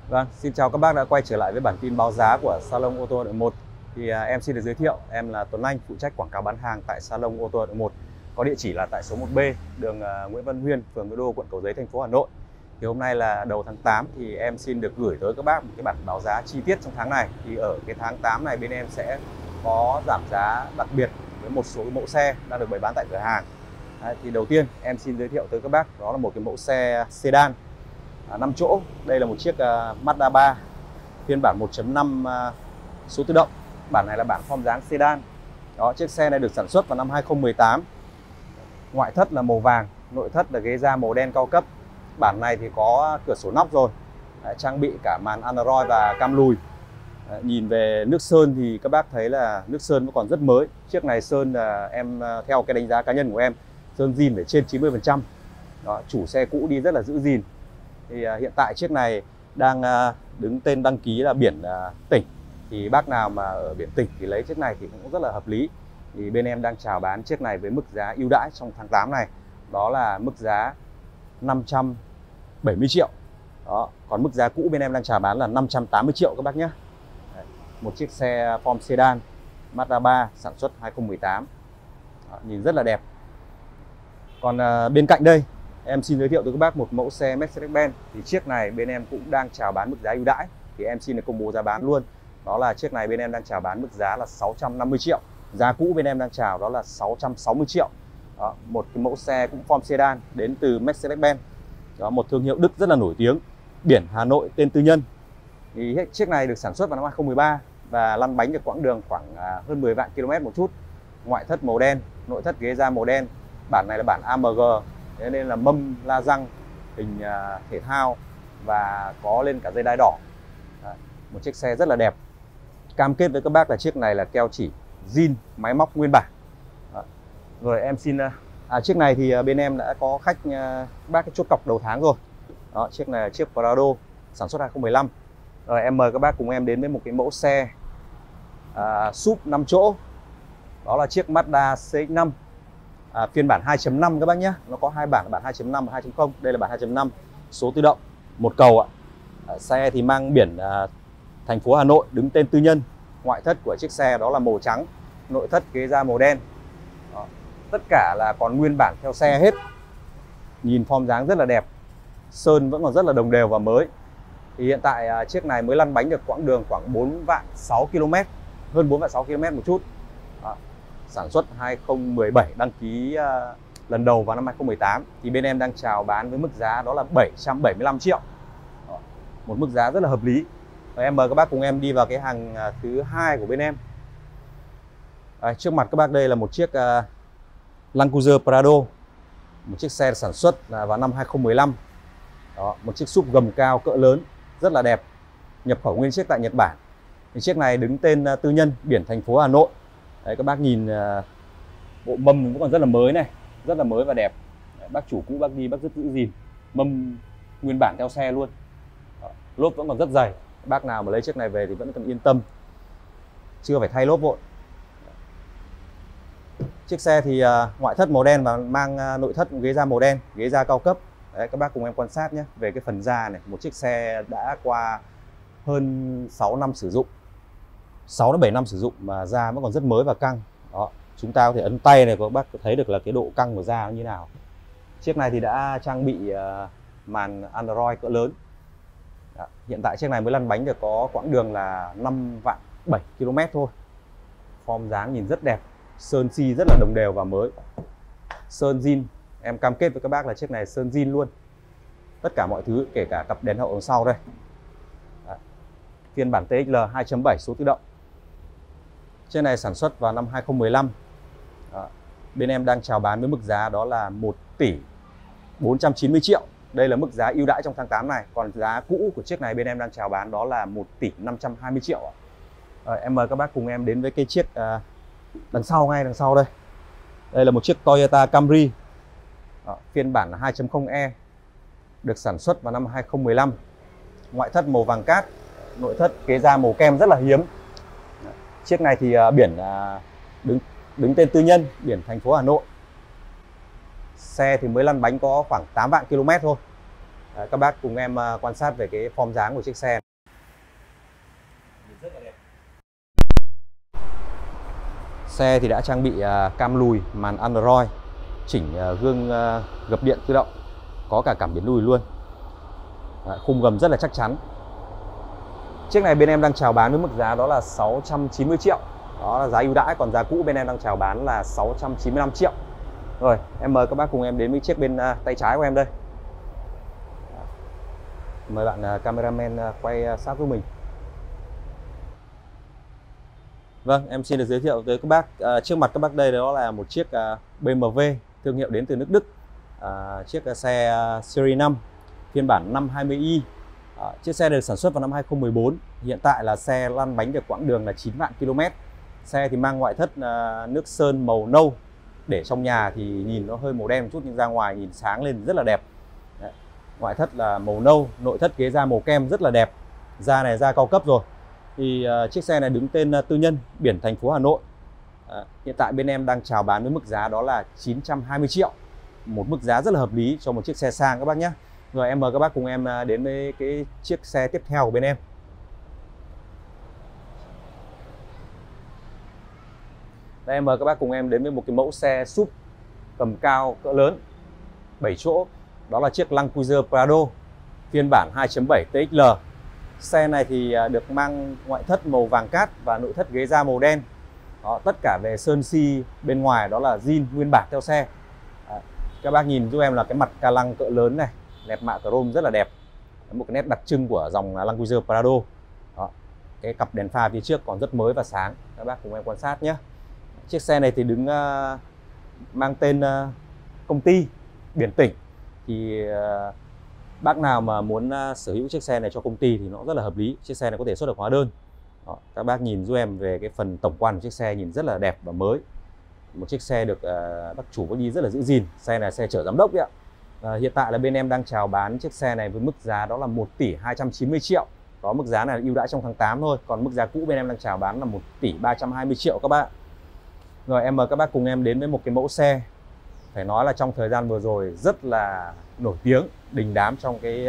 Vâng, xin chào các bác đã quay trở lại với bản tin báo giá của Salon ô tô Hà Nội 1. Em xin được giới thiệu, em là Tuấn Anh, phụ trách quảng cáo bán hàng tại Salon ô tô Hà Nội 1. Có địa chỉ là tại số 1B, đường Nguyễn Văn Huyên, phường Nguyễn Đô, quận Cầu Giấy, thành phố Hà Nội. Thì hôm nay là đầu tháng 8 thì em xin được gửi tới các bác một cái bản báo giá chi tiết trong tháng này. Thì ở cái tháng 8 này bên em sẽ có giảm giá đặc biệt với một số mẫu xe đang được bày bán tại cửa hàng. Thì đầu tiên em xin giới thiệu tới các bác đó là một cái mẫu xe sedan 5 chỗ. Đây là một chiếc Mazda 3 phiên bản 1.5 số tự động. Bản này là bản form dáng sedan. Đó, chiếc xe này được sản xuất vào năm 2018. Ngoại thất là màu vàng, nội thất là ghế da màu đen cao cấp. Bản này thì có cửa sổ nóc rồi. Trang bị cả màn Android và cam lùi. Nhìn về nước sơn thì các bác thấy là nước sơn vẫn còn rất mới. Chiếc này sơn là em theo cái đánh giá cá nhân của em, sơn zin phải trên 90%. Đó, chủ xe cũ đi rất là giữ gìn. Thì hiện tại chiếc này đang đứng tên đăng ký là biển tỉnh. Thì bác nào mà ở biển tỉnh thì lấy chiếc này thì cũng rất là hợp lý. Thì bên em đang chào bán chiếc này với mức giá ưu đãi trong tháng 8 này. Đó là mức giá 570 triệu. Đó, còn mức giá cũ bên em đang chào bán là 580 triệu các bác nhé. Một chiếc xe form sedan Mazda 3 sản xuất 2018. Đó, nhìn rất là đẹp. Còn bên cạnh đây em xin giới thiệu tới các bác một mẫu xe Mercedes-Benz. Thì chiếc này bên em cũng đang chào bán mức giá ưu đãi. Thì em xin được công bố giá bán luôn. Đó là chiếc này bên em đang chào bán mức giá là 650 triệu. Giá cũ bên em đang chào đó là 660 triệu. Đó, một cái mẫu xe cũng form sedan đến từ Mercedes-Benz. Đó, một thương hiệu Đức rất là nổi tiếng. Biển Hà Nội, tên tư nhân. Thì chiếc này được sản xuất vào năm 2013 và lăn bánh được quãng đường khoảng hơn 10 vạn km một chút. Ngoại thất màu đen, nội thất ghế da màu đen. Bản này là bản AMG, thế nên là mâm la răng hình thể thao và có lên cả dây đai đỏ. Một chiếc xe rất là đẹp. Cam kết với các bác là chiếc này là keo chỉ zin, máy móc nguyên bản. Rồi em xin chiếc này thì bên em đã có khách bác cái chốt cọc đầu tháng rồi. Đó, chiếc này là chiếc Prado sản xuất 2015. Rồi em mời các bác cùng em đến với một cái mẫu xe SUV 5 chỗ. Đó là chiếc Mazda CX-5 phiên bản 2.5 các bác nhé. Nó có hai bản 2.5 và 2.0. Đây là bản 2.5 số tự động, một cầu ạ. Xe thì mang biển thành phố Hà Nội, đứng tên tư nhân. Ngoại thất của chiếc xe đó là màu trắng, nội thất ghế da màu đen. Đó, tất cả là còn nguyên bản theo xe hết. Nhìn form dáng rất là đẹp. Sơn vẫn còn rất là đồng đều và mới. Thì hiện tại chiếc này mới lăn bánh được quãng đường khoảng 4 vạn 6 km, hơn 4 vạn 6 km một chút. Đó, sản xuất 2017, đăng ký lần đầu vào năm 2018. Thì bên em đang chào bán với mức giá đó là 775 triệu. Đó, một mức giá rất là hợp lý. Và em mời các bác cùng em đi vào cái hàng thứ hai của bên em. Trước mặt các bác đây là một chiếc Land Cruiser Prado. Một chiếc xe sản xuất vào năm 2015. Đó, một chiếc SUV gầm cao cỡ lớn, rất là đẹp. Nhập khẩu nguyên chiếc tại Nhật Bản. Thì chiếc này đứng tên tư nhân, biển thành phố Hà Nội. Đấy, các bác nhìn bộ mâm vẫn còn rất là mới này, rất là mới và đẹp. Đấy, bác chủ cũ bác đi bác rất giữ gìn. Mâm nguyên bản theo xe luôn. Đó, lốp vẫn còn rất dày. Bác nào mà lấy chiếc này về thì vẫn còn yên tâm, chưa phải thay lốp vội. Chiếc xe thì ngoại thất màu đen và mang nội thất ghế da màu đen, ghế da cao cấp. Đấy, các bác cùng em quan sát nhé. Về cái phần da này, một chiếc xe đã qua hơn 6 năm sử dụng, 6 đến 7 năm sử dụng mà da vẫn còn rất mới và căng. Đó, chúng ta có thể ấn tay này, các bác thấy được là cái độ căng của da nó như nào. Chiếc này thì đã trang bị màn Android cỡ lớn. Đó, hiện tại chiếc này mới lăn bánh được có quãng đường là 5 vạn 7 km thôi. Form dáng nhìn rất đẹp, sơn xi rất là đồng đều và mới. Sơn zin, em cam kết với các bác là chiếc này sơn zin luôn. Tất cả mọi thứ, kể cả cặp đèn hậu đằng sau đây. Đấy, phiên bản TXL 2.7 số tự động. Chiếc này sản xuất vào năm 2015. Đó, bên em đang chào bán với mức giá đó là 1 tỷ 490 triệu. Đây là mức giá ưu đãi trong tháng 8 này. Còn giá cũ của chiếc này bên em đang chào bán đó là 1 tỷ 520 triệu. Em mời các bác cùng em đến với cái chiếc đằng sau, ngay đằng sau đây. Đây là một chiếc Toyota Camry. Đó, phiên bản 2.0e, được sản xuất vào năm 2015. Ngoại thất màu vàng cát, nội thất ghế da màu kem rất là hiếm. Chiếc này thì biển đứng tên tư nhân, biển thành phố Hà Nội. Xe thì mới lăn bánh có khoảng 8 vạn km thôi. Các bác cùng em quan sát về cái form dáng của chiếc xe. Rất là đẹp. Xe thì đã trang bị cam lùi, màn Android, chỉnh gương gập điện tự động, có cả cảm biến lùi luôn. Khung gầm rất là chắc chắn. Chiếc này bên em đang chào bán với mức giá đó là 690 triệu. Đó là giá ưu đãi, còn giá cũ bên em đang chào bán là 695 triệu. Rồi, em mời các bác cùng em đến với chiếc bên tay trái của em đây. Mời bạn cameraman quay sát giúp mình. Vâng, em xin được giới thiệu tới các bác. Trước mặt các bác đây đó là một chiếc BMW thương hiệu đến từ nước Đức. Chiếc xe Series 5 phiên bản 520i. Chiếc xe được sản xuất vào năm 2014. Hiện tại là xe lăn bánh được quãng đường là 9 vạn km. Xe thì mang ngoại thất nước sơn màu nâu. Để trong nhà thì nhìn nó hơi màu đen một chút, nhưng ra ngoài nhìn sáng lên rất là đẹp. Đấy. Ngoại thất là màu nâu, nội thất ghế da màu kem rất là đẹp. Da này da cao cấp rồi. Thì chiếc xe này đứng tên tư nhân, biển thành phố Hà Nội. Hiện tại bên em đang chào bán với mức giá đó là 920 triệu. Một mức giá rất là hợp lý cho một chiếc xe sang các bác nhé. Rồi em mời các bác cùng em đến với cái chiếc xe tiếp theo của bên em. Đây, em mời các bác cùng em đến với một cái mẫu xe SUV tầm cao cỡ lớn 7 chỗ. Đó là chiếc Land Cruiser Prado phiên bản 2.7 TXL. Xe này thì được mang ngoại thất màu vàng cát và nội thất ghế da màu đen. Đó, tất cả về sơn xi bên ngoài đó là zin nguyên bản theo xe. Các bác nhìn giúp em là cái mặt ca lăng cỡ lớn này, nẹp mạ chrome rất là đẹp. Một cái nét đặc trưng của dòng Land Cruiser Prado. Đó, cái cặp đèn pha phía trước còn rất mới và sáng. Các bác cùng em quan sát nhé. Chiếc xe này thì đứng mang tên công ty biển tỉnh. Thì bác nào mà muốn sở hữu chiếc xe này cho công ty thì nó rất là hợp lý. Chiếc xe này có thể xuất được hóa đơn. Đó, các bác nhìn giúp em về cái phần tổng quan của chiếc xe nhìn rất là đẹp và mới. Một chiếc xe được bác chủ có đi rất là giữ gìn. Xe này xe chở giám đốc đấy ạ. Hiện tại là bên em đang chào bán chiếc xe này với mức giá đó là 1 tỷ 290 triệu. Có mức giá này là ưu đãi trong tháng 8 thôi. Còn mức giá cũ bên em đang chào bán là 1 tỷ 320 triệu các bạn. Rồi em mời các bác cùng em đến với một cái mẫu xe phải nói là trong thời gian vừa rồi rất là nổi tiếng, đình đám trong cái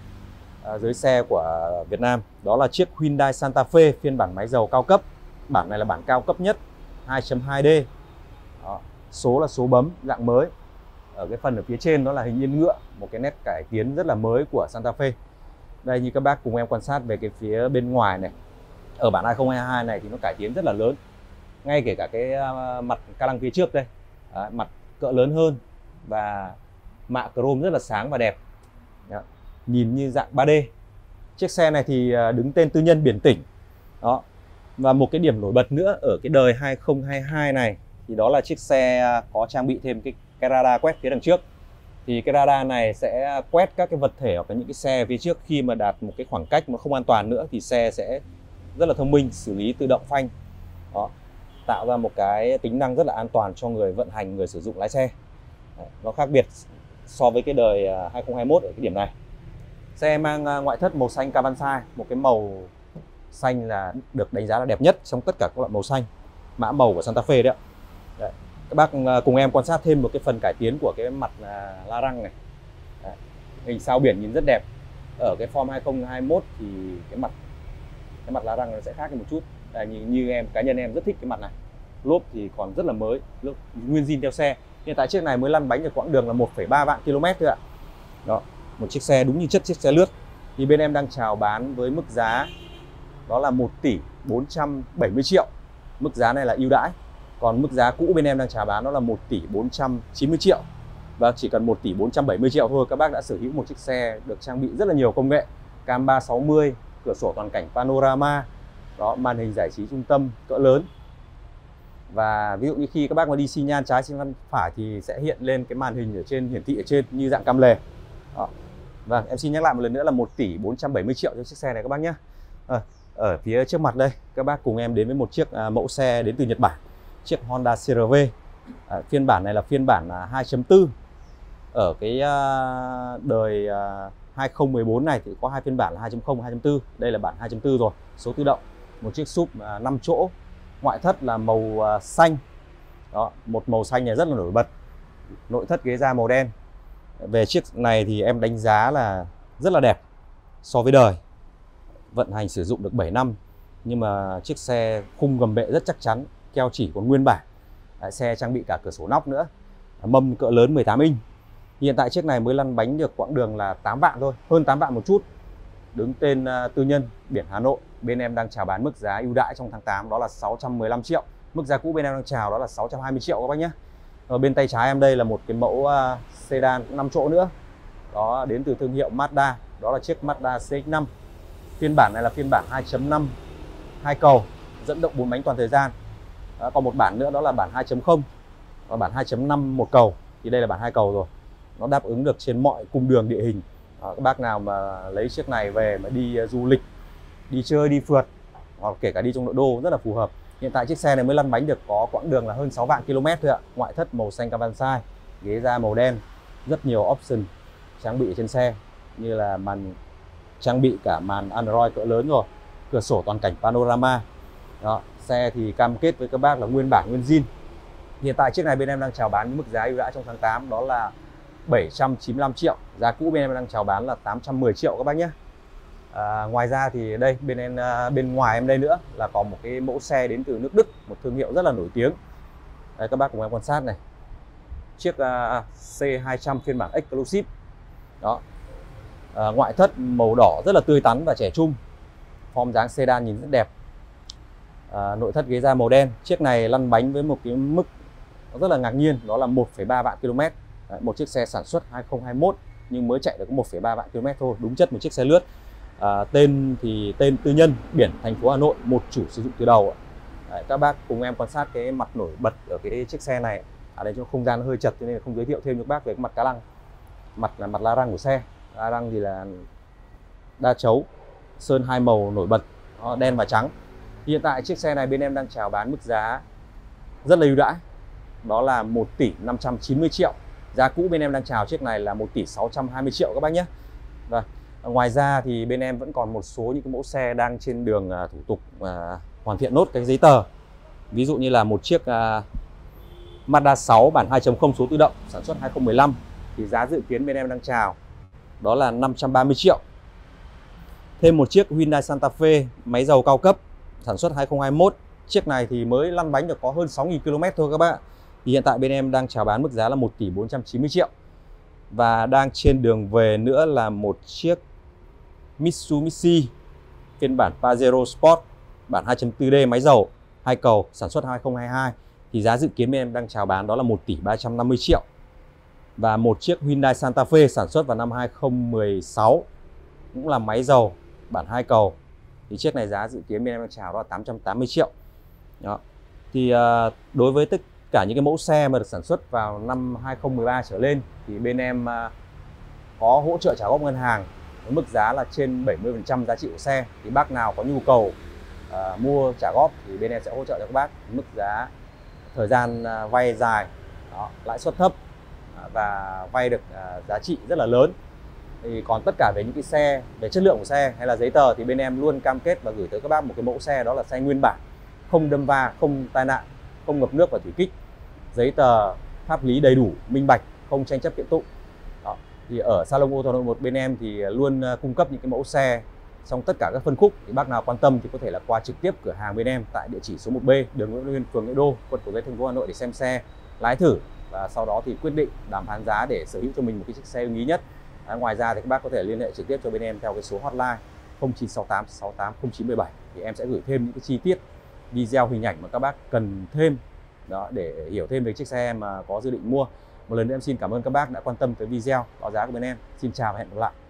giới xe của Việt Nam. Đó là chiếc Hyundai Santa Fe phiên bản máy dầu cao cấp. Bản này là bản cao cấp nhất, 2.2D. Đó, số là số bấm dạng mới. Ở cái phần ở phía trên đó là hình yên ngựa, một cái nét cải tiến rất là mới của Santa Fe. Đây, như các bác cùng em quan sát về cái phía bên ngoài này. Ở bản 2022 này thì nó cải tiến rất là lớn. Ngay kể cả cái mặt ca lăng phía trước đây, mặt cỡ lớn hơn và mạ chrome rất là sáng và đẹp. Đó, nhìn như dạng 3D. Chiếc xe này thì đứng tên tư nhân biển tỉnh. Đó. Và một cái điểm nổi bật nữa ở cái đời 2022 này thì đó là chiếc xe có trang bị thêm cái radar quét phía đằng trước. Thì cái radar này sẽ quét các cái vật thể hoặc là những cái xe phía trước khi mà đạt một cái khoảng cách mà không an toàn nữa thì xe sẽ rất là thông minh, xử lý tự động phanh. Đó, tạo ra một cái tính năng rất là an toàn cho người vận hành, người sử dụng lái xe. Đấy, nó khác biệt so với cái đời 2021 ở cái điểm này. Xe mang ngoại thất màu xanh Cavansai, một cái màu xanh là được đánh giá là đẹp nhất trong tất cả các loại màu xanh, mã màu của Santa Fe đấy ạ. Đấy, các bác cùng em quan sát thêm một cái phần cải tiến của cái mặt la răng này. Đấy, hình sao biển nhìn rất đẹp. Ở cái form 2021 thì cái mặt la răng nó sẽ khác đi một chút. Đây, như cá nhân em rất thích cái mặt này. Lốp thì còn rất là mới, lốp nguyên zin theo xe. Hiện tại chiếc này mới lăn bánh được quãng đường là 1,3 vạn km thôi ạ. Đó, một chiếc xe đúng như chiếc xe lướt. Thì bên em đang chào bán với mức giá đó là 1 tỷ 470 triệu. Mức giá này là ưu đãi. Còn mức giá cũ bên em đang chào bán đó là 1 tỷ 490 triệu. Và chỉ cần 1 tỷ 470 triệu thôi các bác đã sở hữu một chiếc xe được trang bị rất là nhiều công nghệ. Cam 360, cửa sổ toàn cảnh panorama, đó, màn hình giải trí trung tâm cỡ lớn. Và ví dụ như khi các bác mà đi xi nhan trái xi nhan phải thì sẽ hiện lên cái màn hình ở trên, hiển thị ở trên như dạng cam lề. Đó. Vâng, em xin nhắc lại một lần nữa là 1 tỷ 470 triệu cho chiếc xe này các bác nhé. Ở phía trước mặt đây, các bác cùng em đến với một chiếc mẫu xe đến từ Nhật Bản. Chiếc Honda CR-V. Phiên bản này là phiên bản 2.4. Ở cái đời 2014 này thì có hai phiên bản là 2.0, 2.4. Đây là bản 2.4 rồi, số tự động. Một chiếc SUV 5 chỗ. Ngoại thất là màu xanh. Đó, một màu xanh này rất là nổi bật. Nội thất ghế da màu đen. Về chiếc này thì em đánh giá là rất là đẹp so với đời. Vận hành sử dụng được 7 năm, nhưng mà chiếc xe khung gầm bệ rất chắc chắn, keo chỉ còn nguyên bản. Xe trang bị cả cửa sổ nóc nữa, mâm cỡ lớn 18 inch. Hiện tại chiếc này mới lăn bánh được quãng đường là 8 vạn thôi, hơn 8 vạn một chút. Đứng tên tư nhân, biển Hà Nội. Bên em đang chào bán mức giá ưu đãi trong tháng 8 đó là 615 triệu. Mức giá cũ bên em đang chào đó là 620 triệu các bác nhé. Ở bên tay trái em đây là một cái mẫu sedan 5 chỗ nữa. Đó, đến từ thương hiệu Mazda, đó là chiếc Mazda CX-5. Phiên bản này là phiên bản 2.5 2 cầu, dẫn động 4 bánh toàn thời gian. Đó, còn một bản nữa đó là bản 2.0 và bản 2.5 một cầu. Thì đây là bản 2 cầu rồi. Nó đáp ứng được trên mọi cung đường địa hình. Các bác nào mà lấy chiếc này về mà đi du lịch, đi chơi, đi phượt, hoặc kể cả đi trong nội đô rất là phù hợp. Hiện tại chiếc xe này mới lăn bánh được có quãng đường là hơn 6 vạn km thôi ạ. Ngoại thất màu xanh Kawansai, ghế da màu đen, rất nhiều option trang bị trên xe, như là trang bị cả màn Android cỡ lớn rồi, cửa sổ toàn cảnh panorama. Đó, xe thì cam kết với các bác là nguyên bản, nguyên zin. Hiện tại chiếc này bên em đang chào bán với mức giá ưu đãi trong tháng 8 đó là 795 triệu. Giá cũ bên em đang chào bán là 810 triệu các bác nhé. Ngoài ra thì đây bên ngoài em đây nữa là có một cái mẫu xe đến từ nước Đức, một thương hiệu rất là nổi tiếng. Đây các bác cùng em quan sát này, chiếc C200 phiên bản Exclusive. Đó, ngoại thất màu đỏ rất là tươi tắn và trẻ trung, form dáng sedan nhìn rất đẹp. Nội thất ghế da màu đen. Chiếc này lăn bánh với một cái mức rất là ngạc nhiên, đó là 1,3 vạn km. Đấy, một chiếc xe sản xuất 2021 nhưng mới chạy được 1,3 vạn km thôi, đúng chất một chiếc xe lướt. Tên thì tên tư nhân, biển thành phố Hà Nội, một chủ sử dụng từ đầu. Đấy, các bác cùng em quan sát cái mặt nổi bật ở cái chiếc xe này. Ở đây trong không gian nó hơi chật cho nên không giới thiệu thêm cho các bác về cái mặt cá lăng. Mặt là mặt la răng của xe. La răng thì là đa chấu, sơn hai màu nổi bật, đen và trắng. Hiện tại chiếc xe này bên em đang chào bán mức giá rất là ưu đãi, đó là 1 tỷ 590 triệu. Giá cũ bên em đang chào chiếc này là 1 tỷ 620 triệu các bác nhé. Và ngoài ra thì bên em vẫn còn một số những cái mẫu xe đang trên đường thủ tục hoàn thiện nốt cái giấy tờ. Ví dụ như là một chiếc Mazda 6 bản 2.0 số tự động sản xuất 2015 thì giá dự kiến bên em đang chào đó là 530 triệu. Thêm một chiếc Hyundai Santa Fe máy dầu cao cấp sản xuất 2021. Chiếc này thì mới lăn bánh được có hơn 6.000 km thôi các bạn. Thì hiện tại bên em đang chào bán mức giá là 1 tỷ 490 triệu. Và đang trên đường về nữa là một chiếc Mitsubishi phiên bản Pajero Sport bản 2.4D máy dầu 2 cầu sản xuất 2022 thì giá dự kiến bên em đang chào bán đó là 1 tỷ 350 triệu. Và một chiếc Hyundai Santa Fe sản xuất vào năm 2016 cũng là máy dầu bản 2 cầu thì chiếc này giá dự kiến bên em đang chào đó là 880 triệu. Đó. Thì đối với tất cả những cái mẫu xe mà được sản xuất vào năm 2013 trở lên thì bên em có hỗ trợ trả góp ngân hàng với mức giá là trên 70% giá trị của xe. Thì bác nào có nhu cầu mua trả góp thì bên em sẽ hỗ trợ cho các bác mức giá, thời gian vay dài, đó, lãi suất thấp và vay được giá trị rất là lớn. Thì còn tất cả về những cái xe, về chất lượng của xe hay là giấy tờ thì bên em luôn cam kết và gửi tới các bác một cái mẫu xe đó là xe nguyên bản, không đâm va, không tai nạn, không ngập nước và thủy kích, giấy tờ pháp lý đầy đủ, minh bạch, không tranh chấp kiện tụng. Đó. Thì ở salon ô tô Hà Nội 1 bên em thì luôn cung cấp những cái mẫu xe trong tất cả các phân khúc. Thì bác nào quan tâm thì có thể là qua trực tiếp cửa hàng bên em tại địa chỉ số 1B, đường Nguyễn Nguyên, phường Nghĩa Đô, quận Cầu Giấy, thành phố Hà Nội để xem xe, lái thử và sau đó thì quyết định đàm phán giá để sở hữu cho mình một cái chiếc xe ưng ý nhất. Ngoài ra thì các bác có thể liên hệ trực tiếp cho bên em theo cái số hotline 0968 68 0917 thì em sẽ gửi thêm những cái chi tiết, video, hình ảnh mà các bác cần thêm đó để hiểu thêm về chiếc xe mà có dự định mua. Một lần nữa em xin cảm ơn các bác đã quan tâm tới video báo giá của bên em. Xin chào và hẹn gặp lại.